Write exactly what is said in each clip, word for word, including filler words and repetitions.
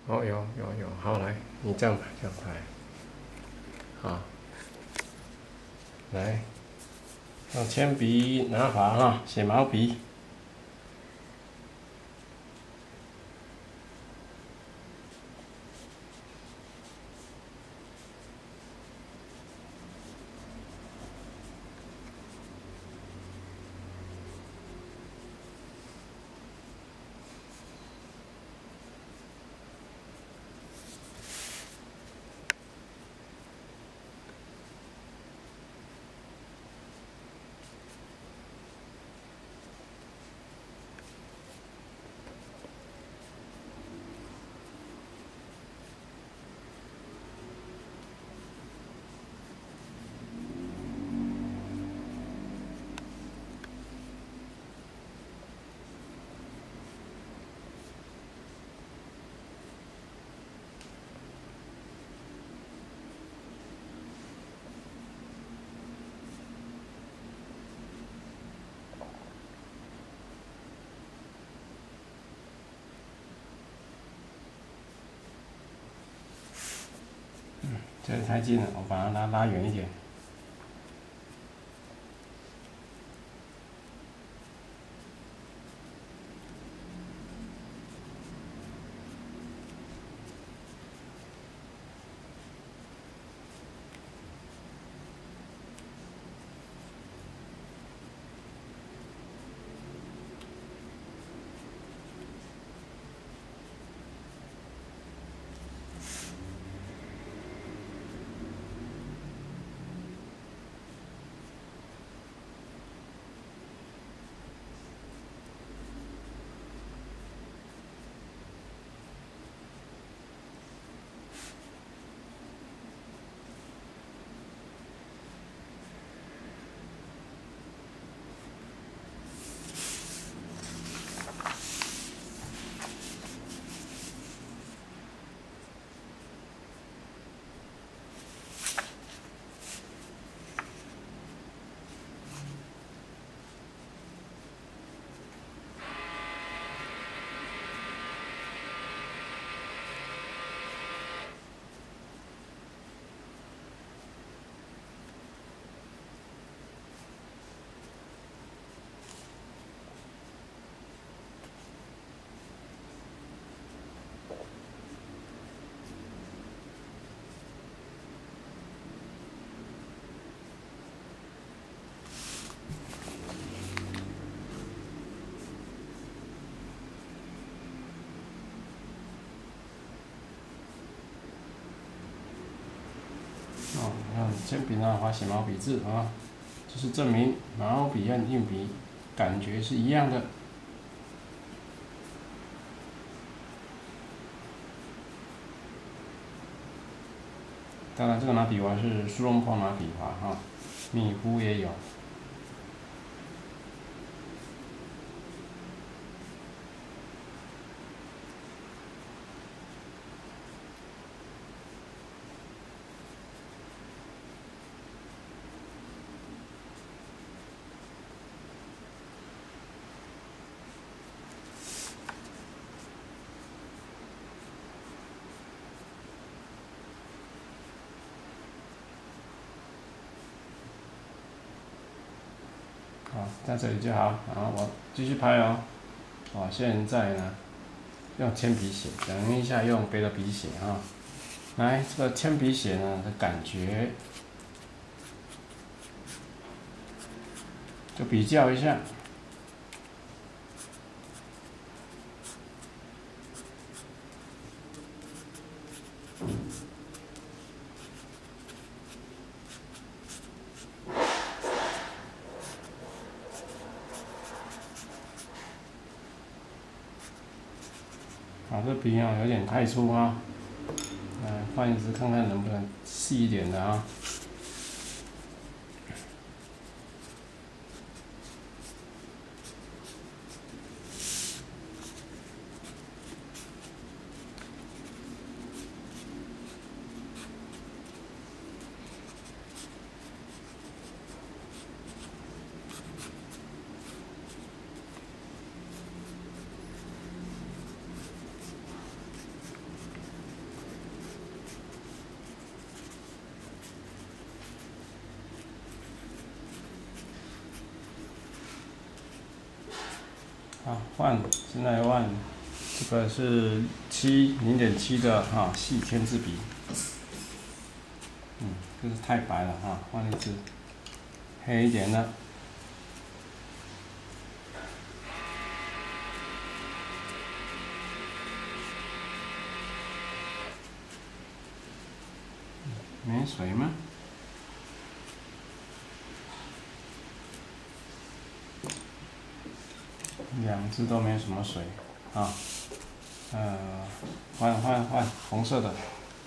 哦，有有有，好来，你这样吧，这样拍，好，来，用铅笔拿法哈，写毛笔。这个太近了，我把它拉拉远一点。哦，你看铅笔上画写毛笔字啊，这是证明毛笔和硬笔感觉是一样的。当然，这个拿笔法是苏东坡拿笔法哈，米夫也有。好，在这里就好。然后我继续拍哦。我现在呢，用铅笔写，等一下用别的笔写啊。来，这个铅笔写呢的感觉，就比较一下。啊，这笔啊有点太粗啊，来换一支看看能不能细一点的啊。 好，换现在换这个是七零点七的哈细签字笔。嗯，这是太白了哈，换一支黑一点的。没水吗？两只都没什么水啊。呃，换换换红色的。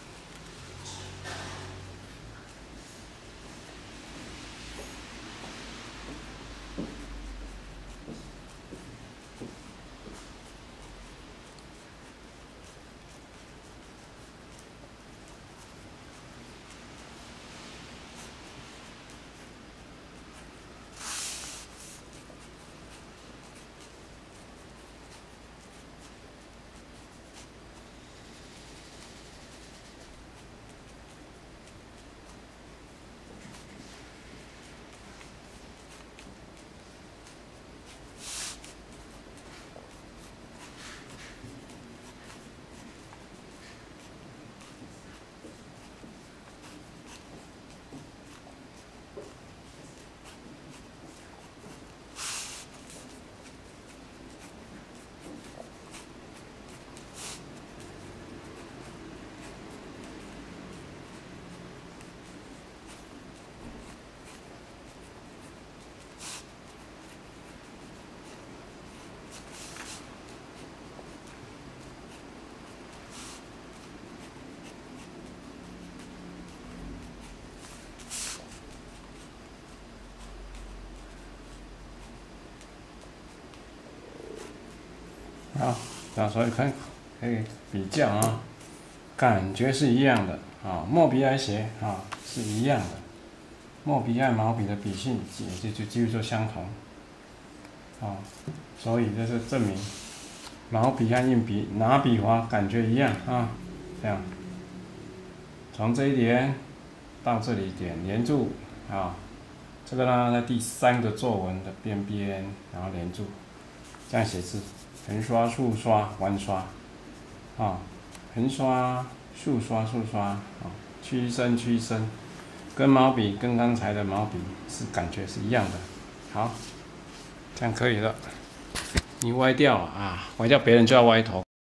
好，那所以可以可以比较啊，感觉是一样的啊。墨笔来写啊是一样的，墨笔和毛笔的笔性也就就几乎就相同啊，所以这是证明毛笔和硬笔拿笔划感觉一样啊。这样，从这一点到这里点连住啊，这个呢在第三个作文的边边，然后连住，这样写字。横刷、竖刷、弯刷，啊，横刷、竖刷、竖刷，啊，屈伸、屈伸，跟毛笔跟刚才的毛笔是感觉是一样的。好，这样可以了。你歪掉了啊，歪掉别人就要歪头。